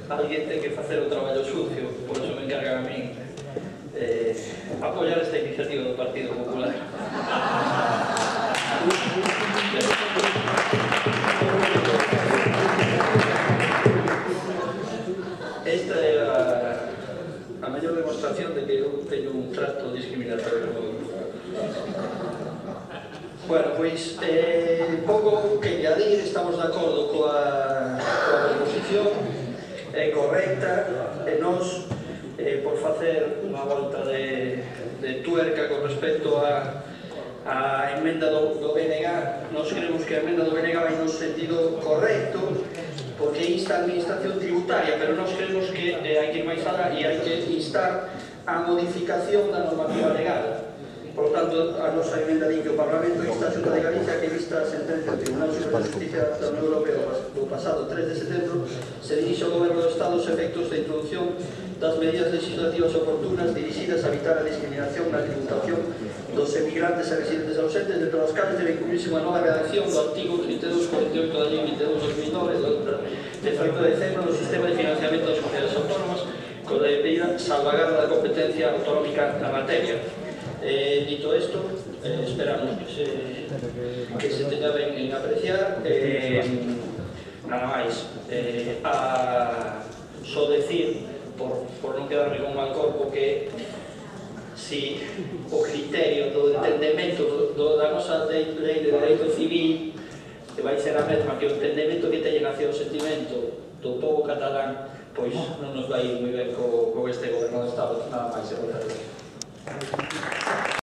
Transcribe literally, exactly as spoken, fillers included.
alguén ten que facer o traballo sucio, por eso me encargan a min eh, apoiar esta iniciativa do Partido Popular. Esta é a, a maior demostración de que eu teño un trato discriminatorio. Bueno, pois, eh, pouco que añadir, estamos de acordo coa, coa proposición, é correcta, e nós, eh, por facer unha volta de, de tuerca con respecto a, a emenda do, do B N G, nós creemos que a emenda do B N G vai no sentido correcto, porque insta a administración tributaria, pero nós creemos que eh, hai que ir máis alá e hai que instar a modificación da normativa legal. Por tanto, a nosa emenda di que o Parlamento insta a Xunta de Galicia que vista a sentencia do Tribunal Superior de Justicia da Unión Europea do pasado tres de setembro se dirixe ao Goberno do Estado os efectos da introducción das medidas legislativas oportunas dirixidas a evitar a discriminación na tributación dos emigrantes e residentes ausentes, dentro das cales debe incluirse unha nova redacción do artigo trinta e dous cuarenta e oito da Lei vinte e dous barra dos mil nove de oito de decembro do sistema de financiamento das comunidades autónomas con a debida salvagarda da competencia autonómica na materia. Eh, dito isto, eh, esperamos que se, que se tenga ben en apreciar. Eh, nada máis. Eh, a só decir, por, por non quedarme con mal corpo, que si o criterio do entendemento do, do, da nosa lei, lei de dereito civil que vai ser a mesma que o entendemento que teñen hacia o sentimento do povo catalán, pois non nos vai ir moi ben co, co este goberno do Estado. Nada máis, e moitas gracias.